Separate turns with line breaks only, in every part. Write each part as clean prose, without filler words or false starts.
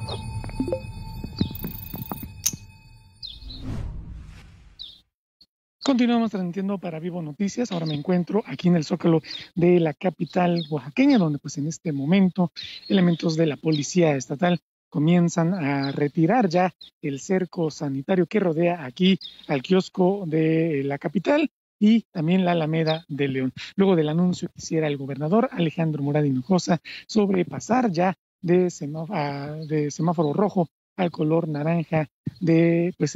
Continuamos transmitiendo para Vivo Noticias. Ahora me encuentro aquí en el Zócalo de la capital oaxaqueña, donde pues en este momento elementos de la policía estatal comienzan a retirar ya el cerco sanitario que rodea aquí al kiosco de la capital y también la Alameda de León. Luego del anuncio que hiciera el gobernador Alejandro Murat Hinojosa sobre pasar ya de semáforo rojo al color naranja de pues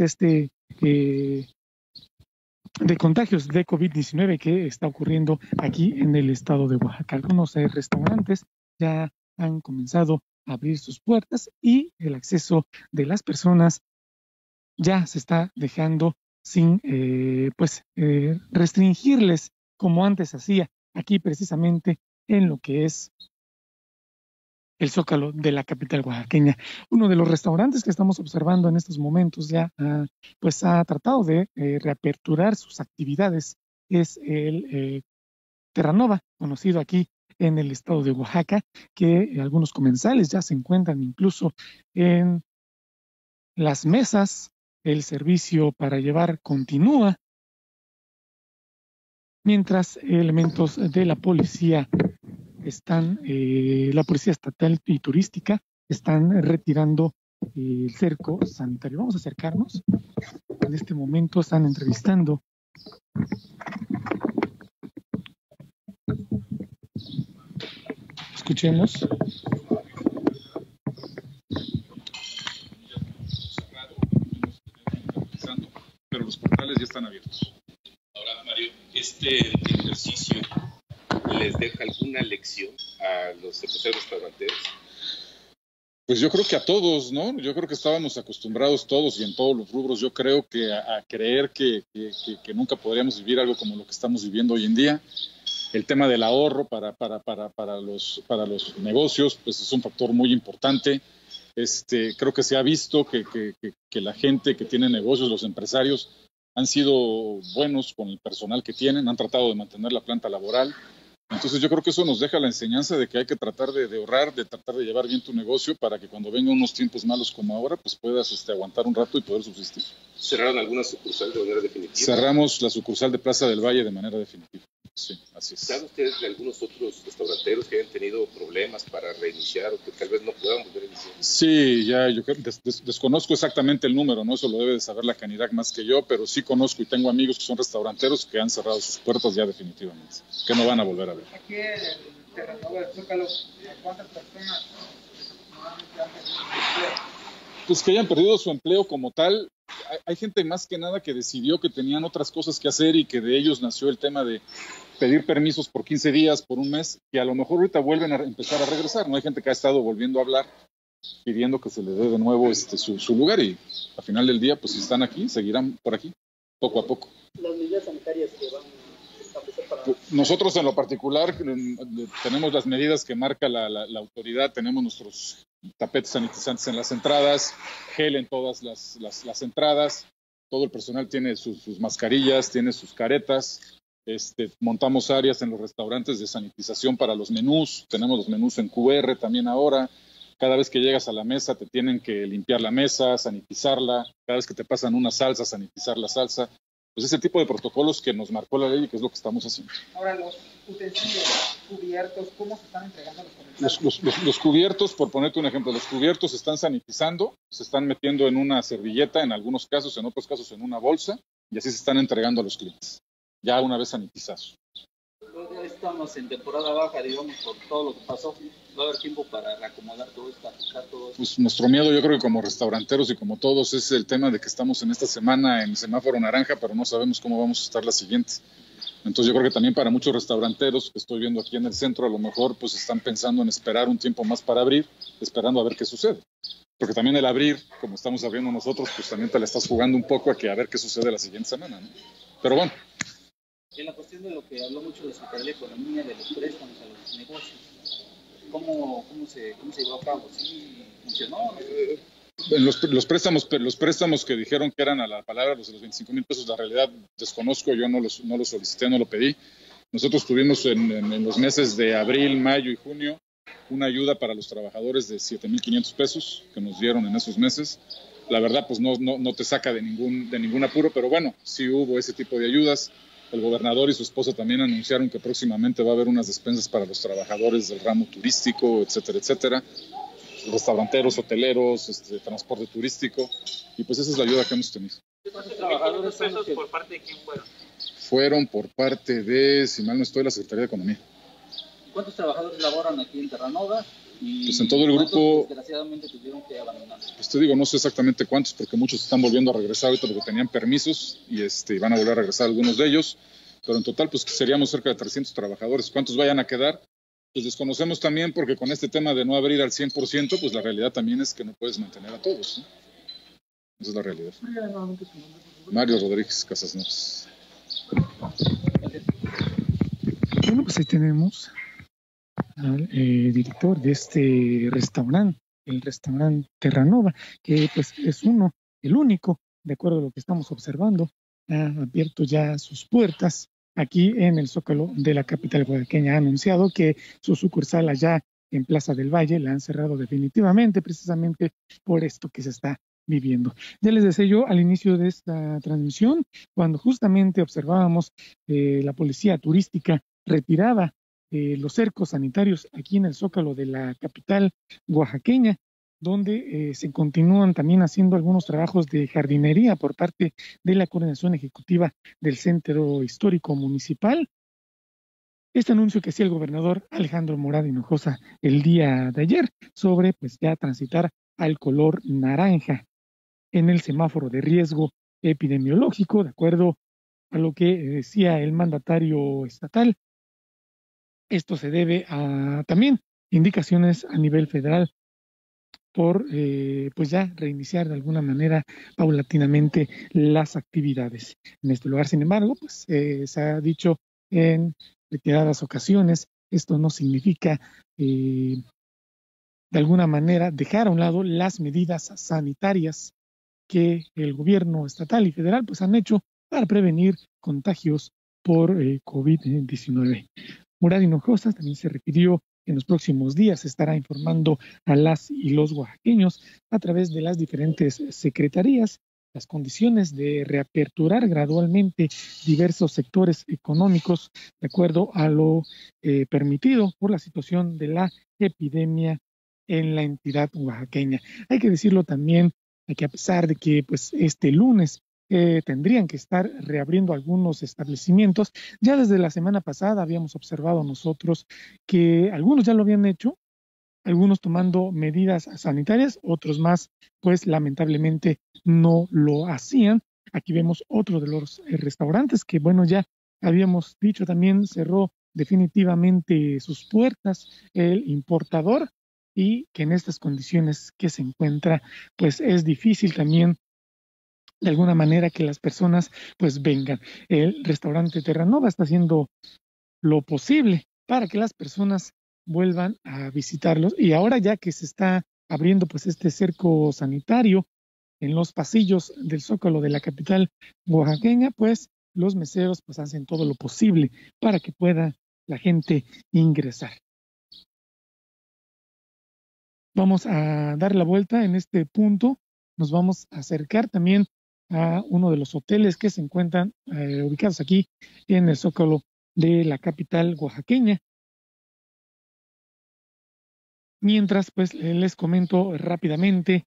de contagios de COVID-19 que está ocurriendo aquí en el estado de Oaxaca. Algunos restaurantes ya han comenzado a abrir sus puertas y el acceso de las personas ya se está dejando sin restringirles como antes hacía aquí precisamente en lo que es el Zócalo de la capital oaxaqueña. Uno de los restaurantes que estamos observando en estos momentos ya ha tratado de reaperturar sus actividades es el Terranova, conocido aquí en el estado de Oaxaca, que algunos comensales ya se encuentran incluso en las mesas. El servicio para llevar continúa, mientras elementos de la policía la policía estatal y turística están retirando el cerco sanitario. Vamos a acercarnos. En este momento están entrevistando escuchemos.
Pero los portales ya están abiertos.
Ahora, Mario, este ejercicio les deja alguna lección a los empresarios restauranteros.
Pues yo creo que a todos, ¿no? Yo creo que estábamos acostumbrados todos y en todos los rubros, yo creo que a creer que nunca podríamos vivir algo como lo que estamos viviendo hoy en día. El tema del ahorro para los negocios, pues es un factor muy importante. Creo que se ha visto que la gente que tiene negocios, los empresarios, han sido buenos con el personal que tienen, han tratado de mantener la planta laboral. Entonces yo creo que eso nos deja la enseñanza de que hay que tratar de ahorrar, de tratar de llevar bien tu negocio para que cuando vengan unos tiempos malos como ahora, pues puedas aguantar un rato y poder subsistir.
¿Cerraron alguna sucursal de manera definitiva?
Cerramos la sucursal de Plaza del Valle de manera definitiva. Sí, así es.
¿Saben ustedes de algunos otros restauranteros que hayan tenido problemas para reiniciar o que tal vez no puedan volver a iniciar?
Sí, ya yo desconozco exactamente el número, ¿no? Eso lo debe de saber la Canirac más que yo, pero sí conozco y tengo amigos que son restauranteros que han cerrado sus puertas ya definitivamente, que no van a volver a ver.
Aquí en el Terranova del Zócalo, ¿cuántas personas desafortunadamente han perdido su empleo?
Pues que hayan perdido su empleo como tal. Hay gente más que nada que decidió que tenían otras cosas que hacer y que de ellos nació el tema de pedir permisos por 15 días, por un mes, que a lo mejor ahorita vuelven a empezar a regresar. No hay gente que ha estado volviendo a hablar, pidiendo que se les dé de nuevo su lugar y al final del día, pues si están aquí, seguirán por aquí, poco a poco.
Las medidas sanitarias que van a establecer para...
Nosotros en lo particular tenemos las medidas que marca la autoridad, tenemos nuestros tapetes sanitizantes en las entradas, gel en todas las entradas, todo el personal tiene sus mascarillas, tiene sus caretas, montamos áreas en los restaurantes de sanitización para los menús, tenemos los menús en QR también ahora, cada vez que llegas a la mesa te tienen que limpiar la mesa, sanitizarla, cada vez que te pasan una salsa, sanitizar la salsa, pues ese tipo de protocolos que nos marcó la ley y que es lo que estamos haciendo.
Ahora, los utensilios cubiertos, ¿cómo se están entregando a los comerciantes?
Los cubiertos, por ponerte un ejemplo, los cubiertos se están sanitizando, se están metiendo en una servilleta, en algunos casos, en otros casos en una bolsa, y así se están entregando a los clientes, ya una vez sanitizados.
Estamos en temporada baja, digamos, por todo lo que pasó. ¿Va a haber tiempo para reacomodar todo esto, aplicar todo esto?
Pues nuestro miedo, yo creo que como restauranteros y como todos, es el tema de que estamos en esta semana en semáforo naranja, pero no sabemos cómo vamos a estar la siguiente. Entonces yo creo que también para muchos restauranteros que estoy viendo aquí en el centro, a lo mejor pues están pensando en esperar un tiempo más para abrir, esperando a ver qué sucede. Porque también el abrir, como estamos abriendo nosotros, pues también te la estás jugando un poco a ver qué sucede la siguiente semana, ¿no? Pero bueno.
En la cuestión de lo que habló mucho de Secretaría de Economía, de los préstamos a los negocios, ¿cómo se llevó a cabo? ¿Sí funcionó?
Los préstamos que dijeron que eran a la palabra los de los 25,000 pesos, la realidad desconozco, yo no los solicité, no lo pedí. Nosotros tuvimos en los meses de abril, mayo y junio una ayuda para los trabajadores de 7,500 pesos que nos dieron en esos meses. La verdad, pues no te saca de ningún apuro, pero bueno, sí hubo ese tipo de ayudas. El gobernador y su esposa también anunciaron que próximamente va a haber unas despensas para los trabajadores del ramo turístico, etcétera, etcétera. Restauranteros, hoteleros, transporte turístico, y pues esa es la ayuda que hemos tenido.
¿Cuántos trabajadores
pesos por parte de quién fueron?
Fueron por parte de, si mal no estoy, la Secretaría de Economía.
¿Cuántos trabajadores laboran aquí en Terranova? Y
pues en todo el grupo,
desgraciadamente tuvieron que abandonar.
Pues te digo, no sé exactamente cuántos, porque muchos están volviendo a regresar ahorita porque tenían permisos y van a volver a regresar algunos de ellos, pero en total pues seríamos cerca de 300 trabajadores. ¿Cuántos vayan a quedar? Pues desconocemos también, porque con este tema de no abrir al 100%, pues la realidad también es que no puedes mantener a todos, ¿no? Esa es la realidad. Mario Rodríguez Casasnovas.
Bueno, pues ahí tenemos al director de este restaurante, el restaurante Terranova, que pues es el único, de acuerdo a lo que estamos observando, ha abierto ya sus puertas aquí en el Zócalo de la capital oaxaqueña. Ha anunciado que su sucursal allá en Plaza del Valle la han cerrado definitivamente, precisamente por esto que se está viviendo. Ya les decía yo al inicio de esta transmisión, cuando justamente observábamos la policía turística retiraba los cercos sanitarios aquí en el Zócalo de la capital oaxaqueña, donde se continúan también haciendo algunos trabajos de jardinería por parte de la coordinación ejecutiva del Centro Histórico Municipal. Este anuncio que hacía el gobernador Alejandro Morad Hinojosa el día de ayer sobre pues ya transitar al color naranja en el semáforo de riesgo epidemiológico, de acuerdo a lo que decía el mandatario estatal. Esto se debe a también indicaciones a nivel federal por pues ya reiniciar de alguna manera paulatinamente las actividades en este lugar. Sin embargo, pues se ha dicho en retiradas ocasiones, esto no significa de alguna manera dejar a un lado las medidas sanitarias que el gobierno estatal y federal pues han hecho para prevenir contagios por COVID-19. Morad Hinojosa también se refirió en los próximos días estará informando a las y los oaxaqueños a través de las diferentes secretarías las condiciones de reaperturar gradualmente diversos sectores económicos de acuerdo a lo permitido por la situación de la epidemia en la entidad oaxaqueña. Hay que decirlo también, que a pesar de que pues este lunes tendrían que estar reabriendo algunos establecimientos. Ya desde la semana pasada habíamos observado nosotros que algunos ya lo habían hecho, algunos tomando medidas sanitarias, otros más, pues lamentablemente no lo hacían. Aquí vemos otro de los restaurantes que, bueno, ya habíamos dicho también cerró definitivamente sus puertas, el importador, y que en estas condiciones que se encuentra, pues es difícil también de alguna manera que las personas pues vengan. El restaurante Terranova está haciendo lo posible para que las personas vuelvan a visitarlos, y ahora ya que se está abriendo pues este cerco sanitario en los pasillos del Zócalo de la capital oaxaqueña, pues los meseros pues hacen todo lo posible para que pueda la gente ingresar. Vamos a dar la vuelta en este punto, nos vamos a acercar también a uno de los hoteles que se encuentran ubicados aquí en el Zócalo de la capital oaxaqueña. Mientras, pues les comento rápidamente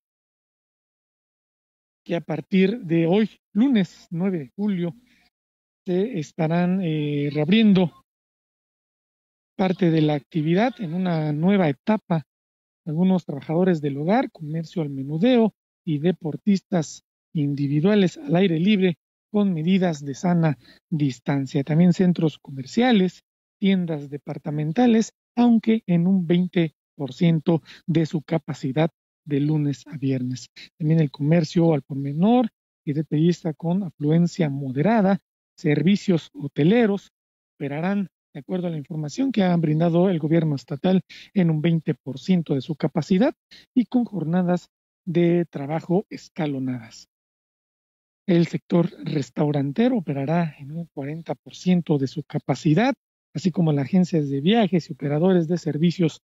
que a partir de hoy, lunes 9 de julio, se estarán reabriendo parte de la actividad en una nueva etapa. Algunos trabajadores del hogar, comercio al menudeo y deportistas individuales al aire libre con medidas de sana distancia. También centros comerciales, tiendas departamentales, aunque en un 20% de su capacidad de lunes a viernes. También el comercio al por menor y detallista con afluencia moderada, servicios hoteleros operarán de acuerdo a la información que ha brindado el gobierno estatal en un 20% de su capacidad y con jornadas de trabajo escalonadas. El sector restaurantero operará en un 40% de su capacidad, así como las agencias de viajes y operadores de servicios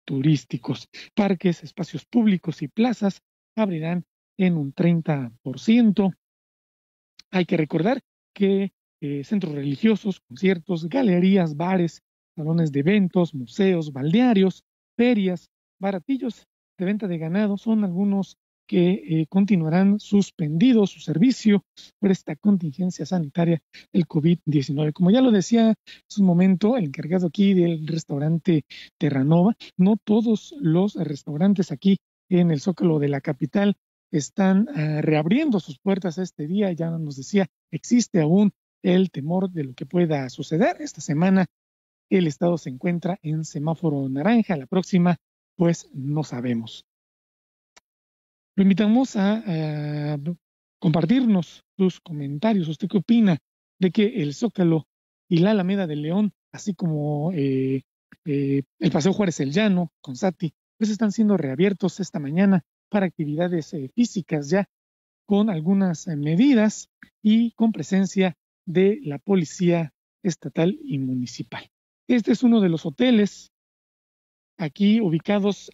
turísticos. Parques, espacios públicos y plazas abrirán en un 30%. Hay que recordar que centros religiosos, conciertos, galerías, bares, salones de eventos, museos, balnearios, ferias, baratillos de venta de ganado son algunos que continuarán suspendidos su servicio por esta contingencia sanitaria del COVID-19. Como ya lo decía hace un momento el encargado aquí del restaurante Terranova, no todos los restaurantes aquí en el Zócalo de la capital están reabriendo sus puertas este día. Ya nos decía, existe aún el temor de lo que pueda suceder. Esta semana el estado se encuentra en semáforo naranja, la próxima pues no sabemos. Lo invitamos a compartirnos sus comentarios. ¿Usted qué opina de que el Zócalo y la Alameda de León, así como el Paseo Juárez el Llano, Consati, pues están siendo reabiertos esta mañana para actividades físicas ya con algunas medidas y con presencia de la Policía Estatal y Municipal? Este es uno de los hoteles aquí ubicados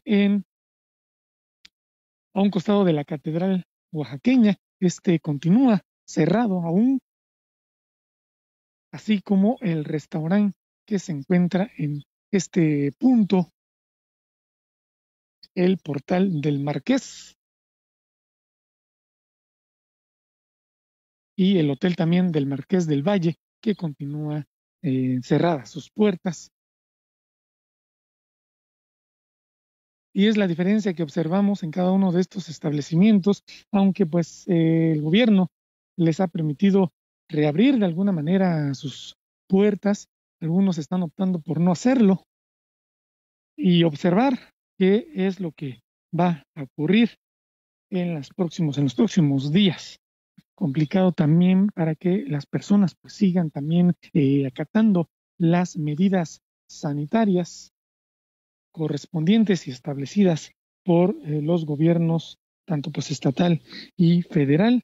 a un costado de la Catedral Oaxaqueña. Este continúa cerrado aún, así como el restaurante que se encuentra en este punto, el Portal del Marqués, y el hotel también del Marqués del Valle, que continúa cerradas sus puertas. Y es la diferencia que observamos en cada uno de estos establecimientos, aunque pues el gobierno les ha permitido reabrir de alguna manera sus puertas. Algunos están optando por no hacerlo y observar qué es lo que va a ocurrir en los próximos días. Complicado también para que las personas pues sigan también acatando las medidas sanitarias correspondientes y establecidas por los gobiernos, tanto pues estatal y federal.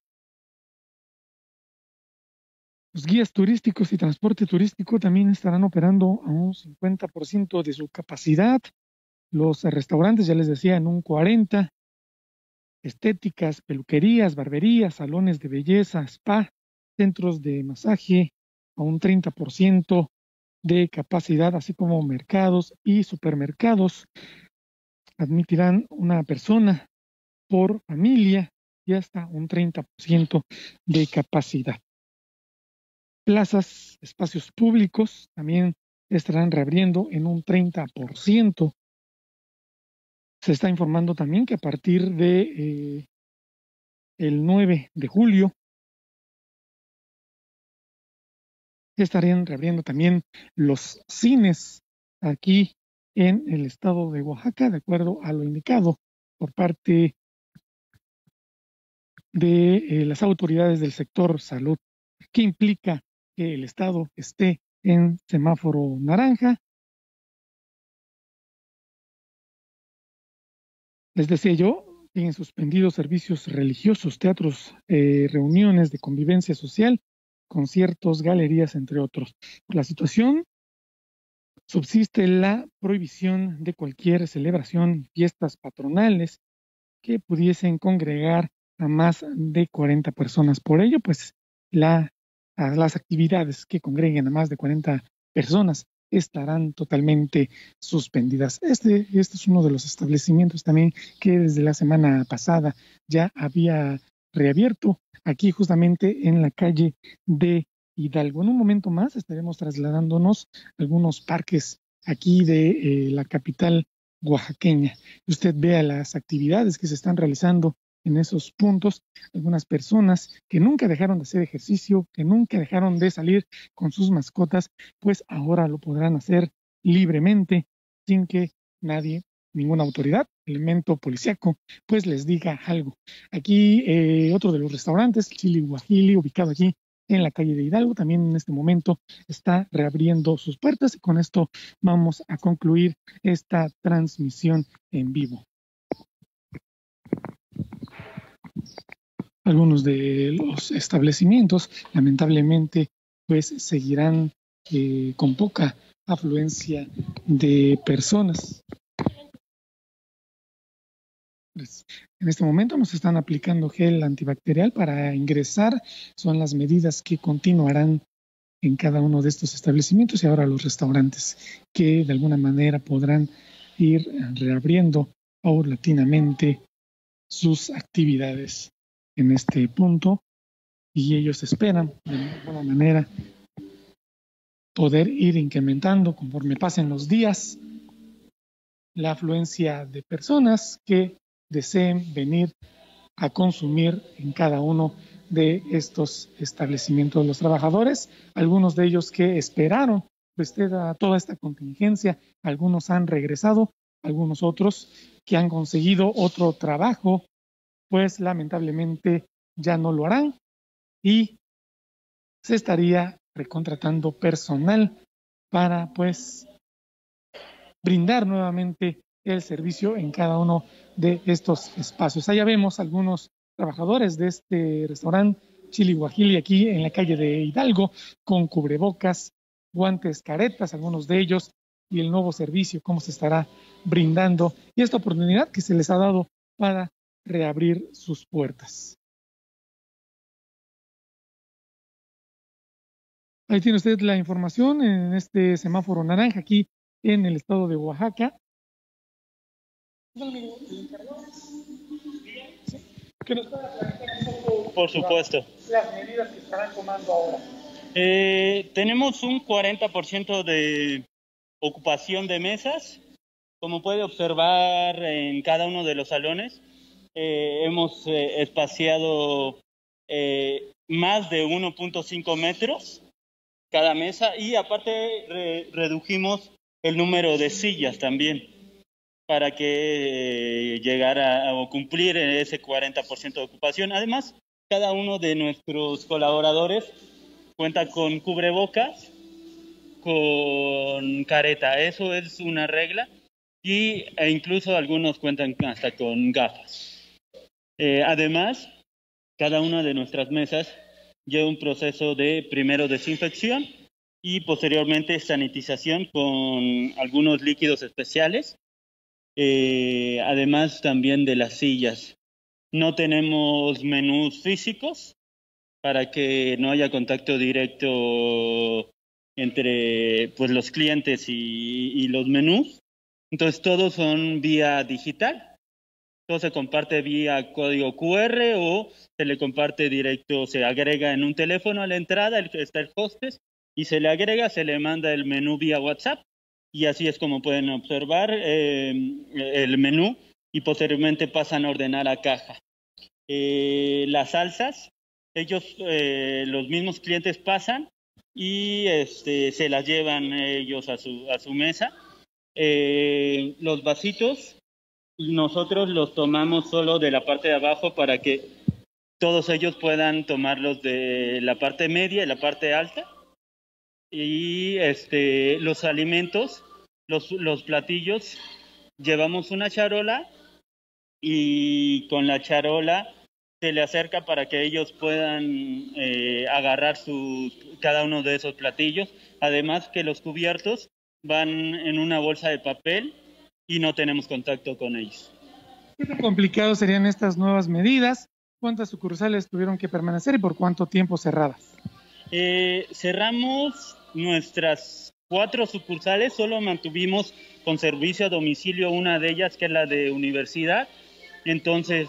Los guías turísticos y transporte turístico también estarán operando a un 50% de su capacidad. Los restaurantes, ya les decía, en un 40%. Estéticas, peluquerías, barberías, salones de belleza, spa, centros de masaje a un 30% de capacidad, así como mercados y supermercados admitirán una persona por familia y hasta un 30% de capacidad. Plazas, espacios públicos también estarán reabriendo en un 30%. Se está informando también que a partir de el 9 de julio estarían reabriendo también los cines aquí en el estado de Oaxaca, de acuerdo a lo indicado por parte de las autoridades del sector salud, que implica que el estado esté en semáforo naranja. Les decía yo, tienen suspendidos servicios religiosos, teatros, reuniones de convivencia social, conciertos, galerías, entre otros. Por la situación, subsiste la prohibición de cualquier celebración y fiestas patronales que pudiesen congregar a más de 40 personas. Por ello, pues, las actividades que congreguen a más de 40 personas estarán totalmente suspendidas. Este es uno de los establecimientos también que desde la semana pasada ya había reabierto aquí justamente en la calle de Hidalgo. En un momento más estaremos trasladándonos a algunos parques aquí de la capital oaxaqueña. Usted vea las actividades que se están realizando en esos puntos. Algunas personas que nunca dejaron de hacer ejercicio, que nunca dejaron de salir con sus mascotas, pues ahora lo podrán hacer libremente sin que nadie, ninguna autoridad, elemento policíaco, pues les diga algo. Aquí otro de los restaurantes, Chili Guajili, ubicado aquí en la calle de Hidalgo, también en este momento está reabriendo sus puertas, y con esto vamos a concluir esta transmisión en vivo. Algunos de los establecimientos, lamentablemente, pues seguirán con poca afluencia de personas. Pues, en este momento nos están aplicando gel antibacterial para ingresar. Son las medidas que continuarán en cada uno de estos establecimientos y ahora los restaurantes que de alguna manera podrán ir reabriendo paulatinamente sus actividades en este punto y ellos esperan de alguna manera poder ir incrementando conforme pasen los días la afluencia de personas que deseen venir a consumir en cada uno de estos establecimientos. Los trabajadores, algunos de ellos que esperaron pues toda esta contingencia, algunos han regresado, algunos otros que han conseguido otro trabajo, pues lamentablemente ya no lo harán y se estaría recontratando personal para pues brindar nuevamente el servicio en cada uno de estos espacios. Allá vemos algunos trabajadores de este restaurante Chili Guajili aquí en la calle de Hidalgo con cubrebocas, guantes, caretas, algunos de ellos, y el nuevo servicio, cómo se estará brindando y esta oportunidad que se les ha dado para reabrir sus puertas. Ahí tiene usted la información en este semáforo naranja aquí en el estado de Oaxaca. ¿Que nos pueda platicar un poco?
Por supuesto.
Las medidas que estarán tomando ahora.
Tenemos un 40% de ocupación de mesas. Como puede observar en cada uno de los salones, hemos espaciado más de 1.5 metros cada mesa y aparte redujimos el número de sillas también para que llegara a cumplir ese 40% de ocupación. Además, cada uno de nuestros colaboradores cuenta con cubrebocas, con careta. Eso es una regla e incluso algunos cuentan hasta con gafas. Además, cada una de nuestras mesas lleva un proceso de primero desinfección y posteriormente sanitización con algunos líquidos especiales. Además también de las sillas. No tenemos menús físicos para que no haya contacto directo entre pues, los clientes y los menús. Entonces todos son vía digital. Todo se comparte vía código QR o se le comparte directo, se agrega en un teléfono a la entrada, está el hostess, y se le agrega, se le manda el menú vía WhatsApp. Y así es como pueden observar el menú y posteriormente pasan a ordenar a caja. Las salsas, ellos, los mismos clientes pasan y se las llevan ellos a su mesa. Los vasitos, nosotros los tomamos solo de la parte de abajo para que todos ellos puedan tomarlos de la parte media y la parte alta. Y los alimentos, los platillos, llevamos una charola y con la charola se le acerca para que ellos puedan agarrar cada uno de esos platillos. Además que los cubiertos van en una bolsa de papel y no tenemos contacto con ellos.
¿Qué tan complicados serían estas nuevas medidas? ¿Cuántas sucursales tuvieron que permanecer y por cuánto tiempo cerradas?
Cerramos nuestras 4 sucursales, solo mantuvimos con servicio a domicilio una de ellas, que es la de Universidad. Entonces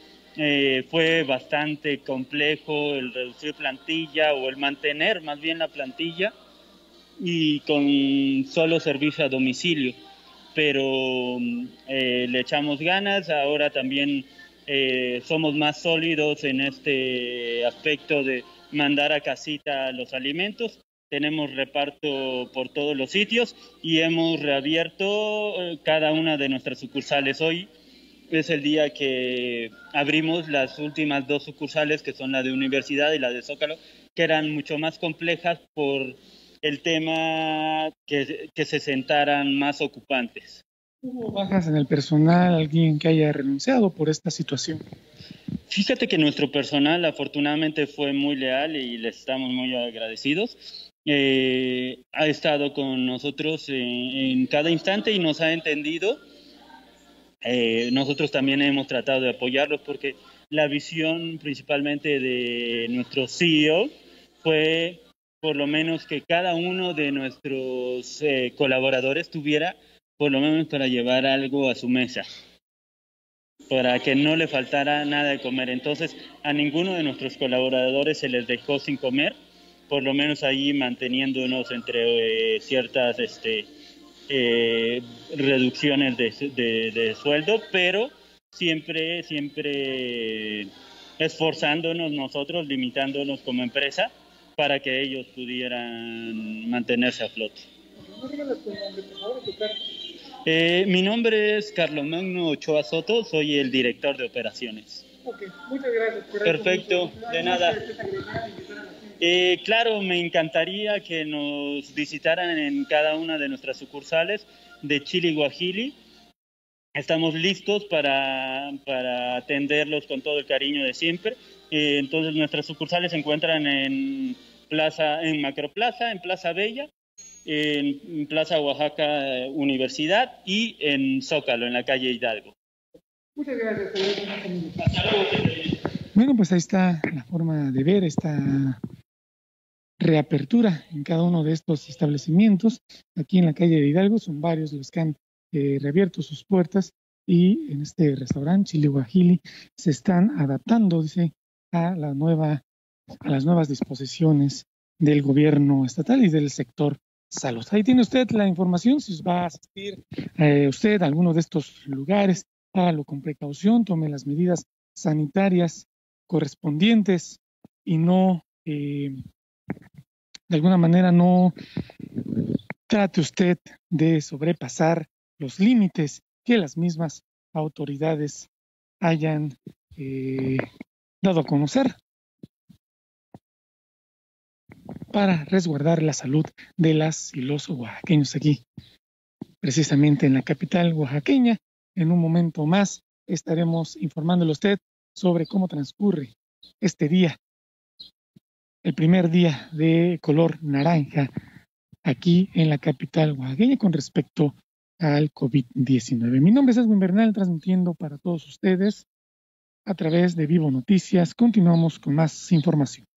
fue bastante complejo el reducir plantilla o el mantener más bien la plantilla y con solo servicio a domicilio. Pero le echamos ganas, ahora también somos más sólidos en este aspecto de mandar a casita los alimentos. Tenemos reparto por todos los sitios y hemos reabierto cada una de nuestras sucursales. Hoy es el día que abrimos las últimas 2 sucursales, que son la de Universidad y la de Zócalo, que eran mucho más complejas por el tema que se sentaran más ocupantes.
¿Hubo bajas en el personal, alguien que haya renunciado por esta situación?
Fíjate que nuestro personal afortunadamente fue muy leal y les estamos muy agradecidos. Ha estado con nosotros en cada instante y nos ha entendido. nosotros también hemos tratado de apoyarlos porque la visión principalmente de nuestro CEO fue por lo menos que cada uno de nuestros colaboradores tuviera por lo menos para llevar algo a su mesa, para que no le faltara nada de comer. Entonces, a ninguno de nuestros colaboradores se les dejó sin comer, por lo menos ahí manteniéndonos entre ciertas reducciones de sueldo, pero siempre esforzándonos nosotros, limitándonos como empresa para que ellos pudieran mantenerse a flote. Mi nombre es Carlomagno Ochoa Soto, soy el director de operaciones.
Okay, muchas gracias.
Perfecto, de nada. Claro, me encantaría que nos visitaran en cada una de nuestras sucursales de Chile y Guajili. Estamos listos para atenderlos con todo el cariño de siempre. Entonces, nuestras sucursales se encuentran en Macroplaza, en Plaza Bella, en Plaza Oaxaca Universidad y en Zócalo, en la calle Hidalgo.
Muchas gracias.
Hasta luego.
Bueno, pues ahí está la forma de ver esta reapertura en cada uno de estos establecimientos. Aquí en la calle de Hidalgo son varios los que han reabierto sus puertas, y en este restaurante Chile Guajili se están adaptando, dice, a las nuevas disposiciones del gobierno estatal y del sector salud. Ahí tiene usted la información. Si va a asistir usted a alguno de estos lugares, hágalo con precaución, tome las medidas sanitarias correspondientes y no, de alguna manera, no trate usted de sobrepasar los límites que las mismas autoridades hayan dado a conocer para resguardar la salud de las y los oaxaqueños aquí, precisamente en la capital oaxaqueña. En un momento más estaremos informándole a usted sobre cómo transcurre este día, el primer día de color naranja aquí en la capital oaxaqueña con respecto al COVID-19. Mi nombre es Edwin Bernal, transmitiendo para todos ustedes a través de Vivo Noticias. Continuamos con más información.